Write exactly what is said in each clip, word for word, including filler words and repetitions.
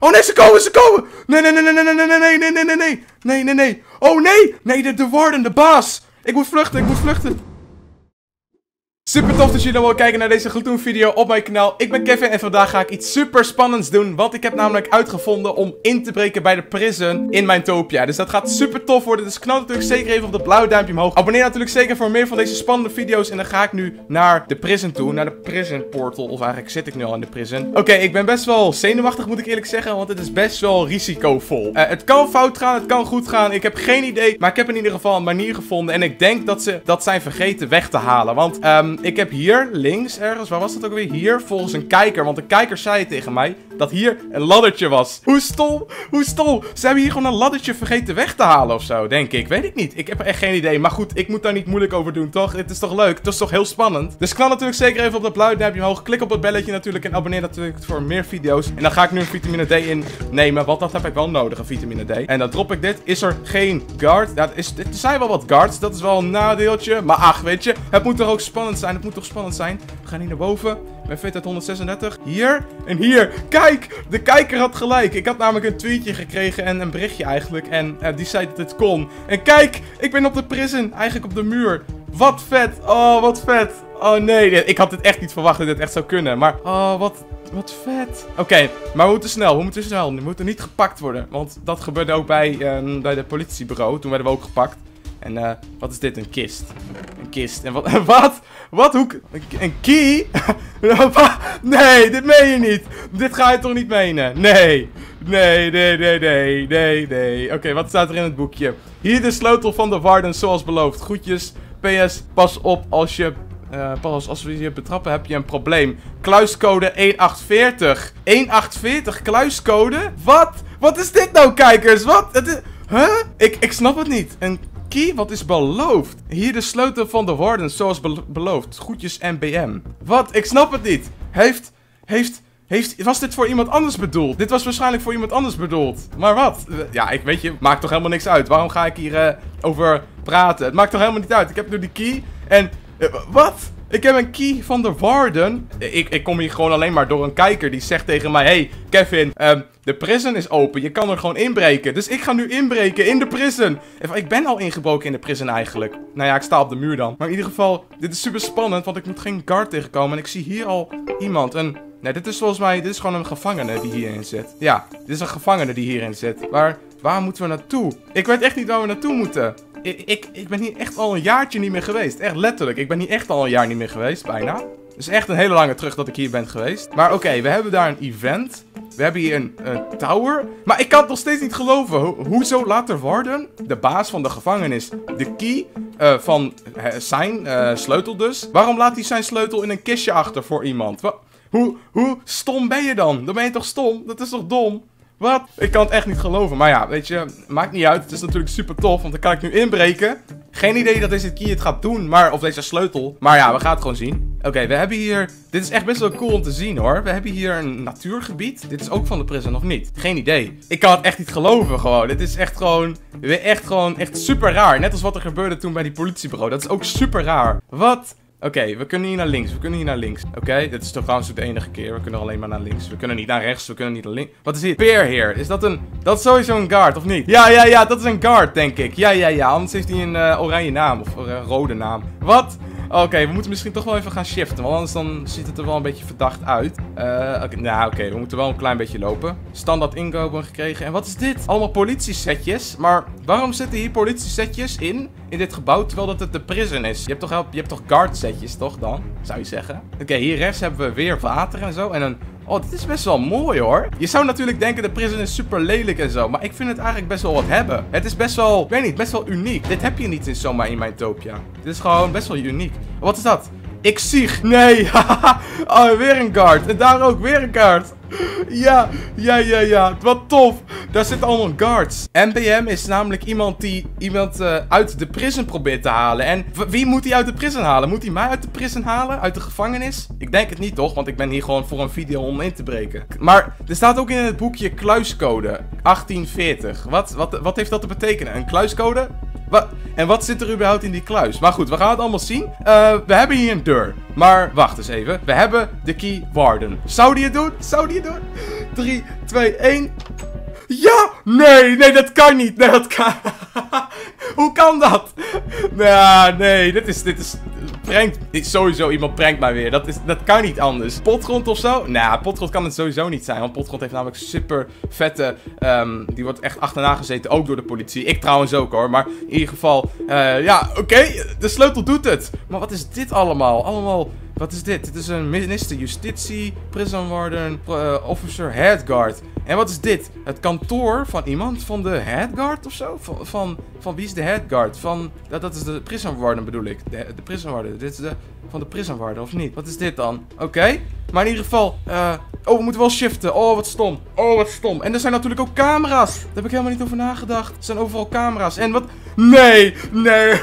Oh nee, ze komen, ze komen! Nee, nee, nee, nee, nee, nee, nee, nee, nee, nee, nee, nee, nee, nee, nee. Oh nee! Nee, de, de warden, de baas! Ik moet vluchten, ik moet vluchten. Super tof dat jullie wel kijken naar deze gloednieuwe video op mijn kanaal. Ik ben Kevin en vandaag ga ik iets super spannends doen. Want ik heb namelijk uitgevonden om in te breken bij de prison in Mytopia. Dus dat gaat super tof worden. Dus knal natuurlijk zeker even op dat blauwe duimpje omhoog. Abonneer natuurlijk zeker voor meer van deze spannende video's. En dan ga ik nu naar de prison toe. Naar de prison portal. Of eigenlijk zit ik nu al in de prison. Oké, okay, ik ben best wel zenuwachtig moet ik eerlijk zeggen. Want het is best wel risicovol. Uh, het kan fout gaan, het kan goed gaan. Ik heb geen idee. Maar ik heb in ieder geval een manier gevonden. En ik denk dat ze dat zijn vergeten weg te halen. Want um, ik heb hier links ergens, waar was dat ook weer? Hier, volgens een kijker. Want de kijker zei tegen mij dat hier een laddertje was. Hoe stom, hoe stom. Ze hebben hier gewoon een laddertje vergeten weg te halen of zo, denk ik. Weet ik niet. Ik heb er echt geen idee. Maar goed, ik moet daar niet moeilijk over doen, toch? Het is toch leuk? Het is toch heel spannend? Dus knal natuurlijk zeker even op dat blauwe duimpje omhoog. Klik op het belletje natuurlijk en abonneer natuurlijk voor meer video's. En dan ga ik nu een vitamine D innemen, want dat heb ik wel nodig, een vitamine D. En dan drop ik dit. Is er geen guard? Ja, er, is, er zijn wel wat guards. Dat is wel een nadeeltje. Maar ach, weet je, het moet toch ook spannend zijn. Het moet toch spannend zijn. We gaan hier naar boven. Mijn fit uit honderdzesendertig. Hier en hier. Kijk, de kijker had gelijk. Ik had namelijk een tweetje gekregen en een berichtje eigenlijk. En uh, die zei dat het kon. En kijk, ik ben op de prison. Eigenlijk op de muur. Wat vet. Oh, wat vet. Oh nee, ik had dit echt niet verwacht dat dit echt zou kunnen. Maar, oh, wat... Wat vet. Oké, okay, maar we moeten snel. We moeten snel. We moeten niet gepakt worden. Want dat gebeurde ook bij, uh, bij het politiebureau. Toen werden we ook gepakt. En uh, wat is dit? Een kist. Een kist. En wat? Wat? Wat? Hoe? Een key? Nee, dit meen je niet. Dit ga je toch niet menen? Nee. Nee, nee, nee, nee, nee, nee. Oké, okay, wat staat er in het boekje? Hier de sleutel van de warden zoals beloofd. Groetjes. P S. Pas op als je... Uh, pas als we je betrappen heb je een probleem. Kluiscode een acht vier nul. een acht vier nul kluiscode? Wat? Wat is dit nou, kijkers? Wat? Het is... Huh? Ik, ik snap het niet. Een key? Wat is beloofd? Hier de sleutel van de warden zoals be beloofd. Groetjes N B M. Wat? Ik snap het niet. Heeft... Heeft... Heeft, was dit voor iemand anders bedoeld? Dit was waarschijnlijk voor iemand anders bedoeld. Maar wat? Ja, ik weet je, maakt toch helemaal niks uit. Waarom ga ik hier uh, over praten? Het maakt toch helemaal niet uit. Ik heb nu die key en... Uh, wat? Ik heb een key van de warden. Ik, ik kom hier gewoon alleen maar door een kijker die zegt tegen mij... Hey, Kevin, um, de prison is open. Je kan er gewoon inbreken. Dus ik ga nu inbreken in de prison. Ik ben al ingebroken in de prison eigenlijk. Nou ja, ik sta op de muur dan. Maar in ieder geval, dit is super spannend. Want ik moet geen guard tegenkomen. En ik zie hier al iemand. Een... Nee, dit is volgens mij... Dit is gewoon een gevangene die hierin zit. Ja, dit is een gevangene die hierin zit. Waar, waar moeten we naartoe? Ik weet echt niet waar we naartoe moeten. Ik, ik, ik ben hier echt al een jaartje niet meer geweest. Echt letterlijk. Ik ben hier echt al een jaar niet meer geweest. Bijna. Het is echt een hele lange terug dat ik hier ben geweest. Maar oké, okay, we hebben daar een event. We hebben hier een, een tower. Maar ik kan het nog steeds niet geloven. Ho hoezo laat de warden, de baas van de gevangenis, de key uh, van uh, zijn uh, sleutel dus. Waarom laat hij zijn sleutel in een kistje achter voor iemand? Wa hoe, hoe stom ben je dan? Dan ben je toch stom? Dat is toch dom? Wat? Ik kan het echt niet geloven. Maar ja, weet je, maakt niet uit. Het is natuurlijk super tof, want dan kan ik nu inbreken. Geen idee dat deze key het gaat doen, maar, of deze sleutel. Maar ja, we gaan het gewoon zien. Oké, okay, we hebben hier... Dit is echt best wel cool om te zien, hoor. We hebben hier een natuurgebied. Dit is ook van de prison, of niet? Geen idee. Ik kan het echt niet geloven, gewoon. Dit is echt gewoon... Echt gewoon, echt super raar. Net als wat er gebeurde toen bij die politiebureau. Dat is ook super raar. Wat? Oké, okay, we kunnen hier naar links. We kunnen hier naar links. Oké, okay, dit is toch trouwens de enige keer. We kunnen alleen maar naar links. We kunnen niet naar rechts. We kunnen niet naar links. Wat is hier? Peer hier. Is dat een... Dat is sowieso een guard, of niet? Ja, ja, ja. Dat is een guard, denk ik. Ja, ja, ja. Anders heeft hij een uh, oranje naam. Of een uh, rode naam. Wat? Oké, okay, we moeten misschien toch wel even gaan shiften. Want anders dan ziet het er wel een beetje verdacht uit. Uh, okay, nou, oké. Okay, we moeten wel een klein beetje lopen. Standaard inkomen gekregen. En wat is dit? Allemaal politiesetjes. Maar waarom zitten hier politiesetjes in? In dit gebouw, terwijl dat het de prison is. Je hebt toch, je hebt toch guard setjes, toch dan? Zou je zeggen. Oké, okay, hier rechts hebben we weer water en zo. En een... Oh, dit is best wel mooi, hoor. Je zou natuurlijk denken, de prison is super lelijk en zo. Maar ik vind het eigenlijk best wel wat hebben. Het is best wel, ik weet niet, best wel uniek. Dit heb je niet in zomaar in Mytopia. Dit is gewoon best wel uniek. Wat is dat? Ik zie. Nee. Oh, weer een guard. En daar ook weer een guard. Ja, ja, ja, ja. Wat tof. Daar zitten allemaal guards. N B M is namelijk iemand die iemand uh, uit de prison probeert te halen. En wie moet hij uit de prison halen? Moet hij mij uit de prison halen? Uit de gevangenis? Ik denk het niet, toch? Want ik ben hier gewoon voor een video om in te breken. Maar er staat ook in het boekje kluiscode achttien veertig. Wat, wat, wat heeft dat te betekenen? Een kluiscode? Wat? En wat zit er überhaupt in die kluis? Maar goed, we gaan het allemaal zien. Uh, we hebben hier een deur. Maar wacht eens even. We hebben de key warden. Zou die het doen? Zou die het doen? drie, twee, één. Ja! Nee, nee, dat kan niet. Nee, dat kan... Hoe kan dat? Nou, nee, dit is... Dit is... Prankt... Sowieso, iemand prankt mij weer. Dat, is, dat kan niet anders. Potgrond of zo? Nou, potgrond kan het sowieso niet zijn. Want potgrond heeft namelijk super vette... Um, die wordt echt achterna gezeten, ook door de politie. Ik trouwens ook hoor. Maar in ieder geval... Uh, ja, oké. Okay, de sleutel doet het. Maar wat is dit allemaal? Allemaal... Wat is dit? Dit is een minister Justitie, prison warden, uh, officer headguard. En wat is dit? Het kantoor van iemand van de headguard of zo? Van, van, van wie is de headguard? Van, dat, dat is de prison warden bedoel ik. De, de prison warden. Dit is de, van de prison warden of niet? Wat is dit dan? Oké. Okay. Maar in ieder geval, uh, oh we moeten wel shiften. Oh wat stom. Oh wat stom. En er zijn natuurlijk ook camera's. Daar heb ik helemaal niet over nagedacht. Er zijn overal camera's. En wat? Nee, nee.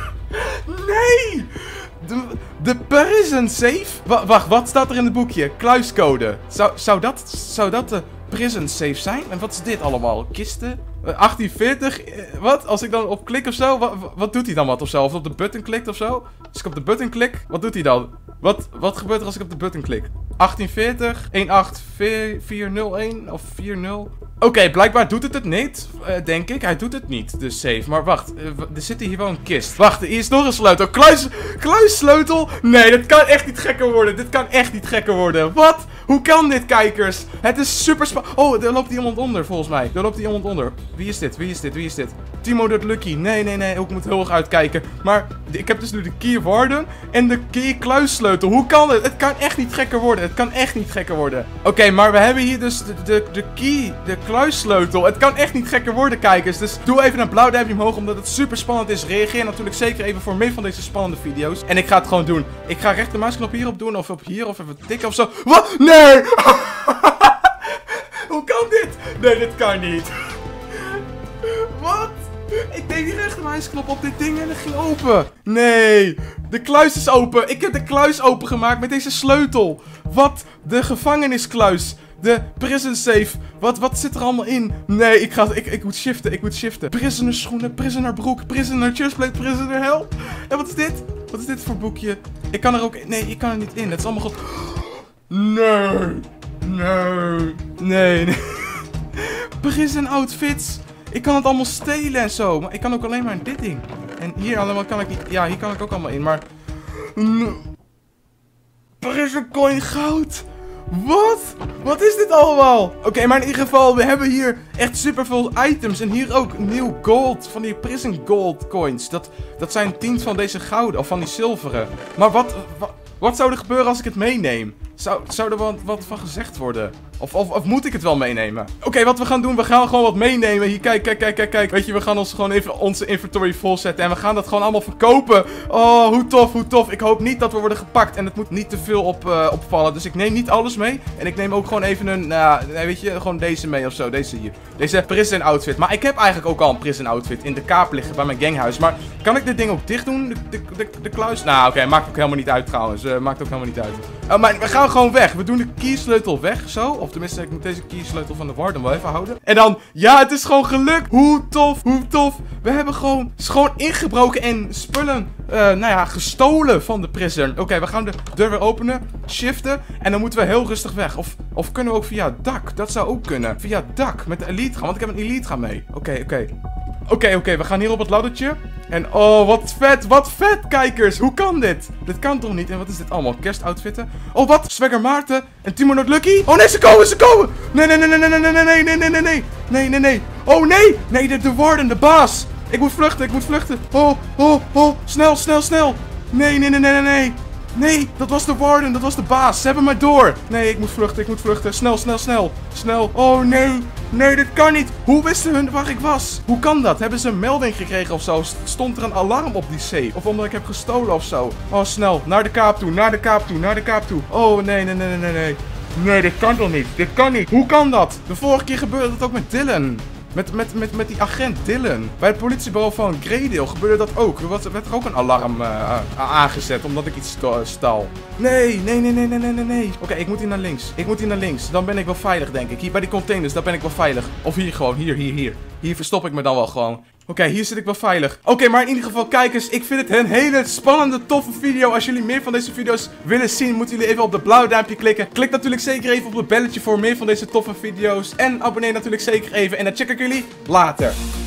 Nee. De, de prison safe? W wacht, wat staat er in het boekje? Kluiscode. Zou, zou, dat, zou dat de prison safe zijn? En wat is dit allemaal? Kisten? Uh, achttien veertig? Uh, wat? Als ik dan op klik of zo? Wat, wat doet hij dan wat of zo? Of op de button klikt of zo? Als ik op de button klik, wat doet hij dan? Wat, wat gebeurt er als ik op de button klik? achttien veertig? een acht vier nul een of vier nul? Oké, okay, blijkbaar doet het het niet, uh, denk ik. Hij doet het niet, de safe. Maar wacht, uh, er zit hier wel een kist. Wacht, hier is nog een sleutel. Kluis, kluissleutel? Nee, dit kan echt niet gekker worden. Dit kan echt niet gekker worden. Wat? Hoe kan dit, kijkers? Het is super spannend. Oh, er loopt iemand onder, volgens mij. Er loopt iemand onder. Wie is dit? Wie is dit? Wie is dit? Timo de Lucky. Nee, nee, nee. Ik moet heel erg uitkijken. Maar ik heb dus nu de key warden en de key kluissleutel. Hoe kan het? Het kan echt niet gekker worden. Het kan echt niet gekker worden. Oké, okay, maar we hebben hier dus de, de, de key, de kluissleutel. Het kan echt niet gekker worden, kijkers. Dus doe even een blauw duimpje omhoog, omdat het super spannend is. Reageer natuurlijk zeker even voor meer van deze spannende video's. En ik ga het gewoon doen. Ik ga rechtermuisknop hierop doen, of op hier, of even tikken of zo. Wat? Nee! Hoe kan dit? Nee, dit kan niet. Wat? Ik deed die rechtermuisknop op dit ding en het ging open. Nee, de kluis is open. Ik heb de kluis opengemaakt met deze sleutel. Wat? De gevangeniskluis. De prison safe. Wat, wat zit er allemaal in? Nee, ik, ga, ik, ik moet shiften. Ik moet shiften. Prisoner schoenen, prisoner broek, prisoner chestplate, prisoner help. En wat is dit? Wat is dit voor boekje? Ik kan er ook... Nee, ik kan er niet in. Het is allemaal goed. Nee. Nee. Nee. Nee. Prison outfits. Ik kan het allemaal stelen en zo. Maar ik kan ook alleen maar in dit ding. En hier allemaal kan ik niet... Ja, hier kan ik ook allemaal in. Maar... Prison coin goud. Wat? Wat is dit allemaal? Oké, okay, maar in ieder geval, we hebben hier echt superveel items. En hier ook nieuw gold. Van die prison gold coins. Dat, dat zijn tien van deze gouden. Of van die zilveren. Maar wat... wat Wat zou er gebeuren als ik het meeneem? Zou, zou er wat, wat van gezegd worden? Of, of, of moet ik het wel meenemen? Oké, okay, wat we gaan doen, we gaan gewoon wat meenemen. Hier, kijk, kijk, kijk, kijk, kijk. Weet je, we gaan ons gewoon even onze inventory volzetten. En we gaan dat gewoon allemaal verkopen. Oh, hoe tof, hoe tof. Ik hoop niet dat we worden gepakt. En het moet niet te veel op, uh, opvallen. Dus ik neem niet alles mee. En ik neem ook gewoon even een, nou, uh, weet je, gewoon deze mee of zo. Deze hier. Deze prison outfit. Maar ik heb eigenlijk ook al een prison outfit in de kaap liggen bij mijn ganghuis. Maar kan ik dit ding ook dicht doen? De, de, de, de kluis? Nou, oké, okay, maakt ook helemaal niet uit trouwens. Uh, maakt ook helemaal niet uit. Uh, maar we gaan gewoon weg. We doen de keysleutel weg, zo. Of tenminste, ik moet deze keysleutel van de warden wel even houden. En dan, ja, het is gewoon gelukt. Hoe tof, hoe tof. We hebben gewoon, gewoon ingebroken en spullen, uh, nou ja, gestolen van de prison. Oké, okay, we gaan de deur weer openen, shiften. En dan moeten we heel rustig weg. Of, of kunnen we ook via het dak? Dat zou ook kunnen. Via het dak, met de elite gaan. Want ik heb een elite gaan mee. Oké, okay, oké. Okay. Oké, okay, oké, okay, we gaan hier op het laddertje. En oh, wat vet, wat vet, kijkers. Hoe kan dit? Dit kan toch niet? En wat is dit allemaal? Kerstoutfitten? Oh, wat? Swagger Maarten en Timo Not Lucky? Oh nee, ze komen, ze komen! Nee, nee, nee, nee, nee, nee, nee, nee, nee, nee, nee, nee, nee, nee, nee. Oh nee, nee, de, de warden, de baas. Ik moet vluchten, ik moet vluchten. Oh, oh, oh, snel, snel, snel. Nee, nee, nee, nee, nee, nee. Nee, dat was de warden, dat was de baas. Ze hebben mij door. Nee, ik moet vluchten, ik moet vluchten. Snel, snel, snel. Snel. Oh nee. Nee, dit kan niet. Hoe wisten hun waar ik was? Hoe kan dat? Hebben ze een melding gekregen of zo? Stond er een alarm op die safe? Of omdat ik heb gestolen of zo? Oh, snel. Naar de kaap toe, naar de kaap toe, naar de kaap toe. Oh, nee, nee, nee, nee, nee. Nee, dit kan toch niet? Dit kan niet. Hoe kan dat? De vorige keer gebeurde dat ook met Dylan. Met, met, met, met die agent Dylan. Bij het politiebureau van Greedale gebeurde dat ook. Er werd er ook een alarm uh, aangezet omdat ik iets stal. Nee, nee, nee, nee, nee, nee, nee, nee. Oké, okay, ik moet hier naar links. Ik moet hier naar links. Dan ben ik wel veilig, denk ik. Hier bij die containers, daar ben ik wel veilig. Of hier gewoon, hier, hier, hier. Hier verstop ik me dan wel gewoon. Oké, okay, hier zit ik wel veilig. Oké, okay, maar in ieder geval, kijkers, ik vind het een hele spannende, toffe video. Als jullie meer van deze video's willen zien, moeten jullie even op dat blauwe duimpje klikken. Klik natuurlijk zeker even op het belletje voor meer van deze toffe video's. En abonneer natuurlijk zeker even. En dan check ik jullie later.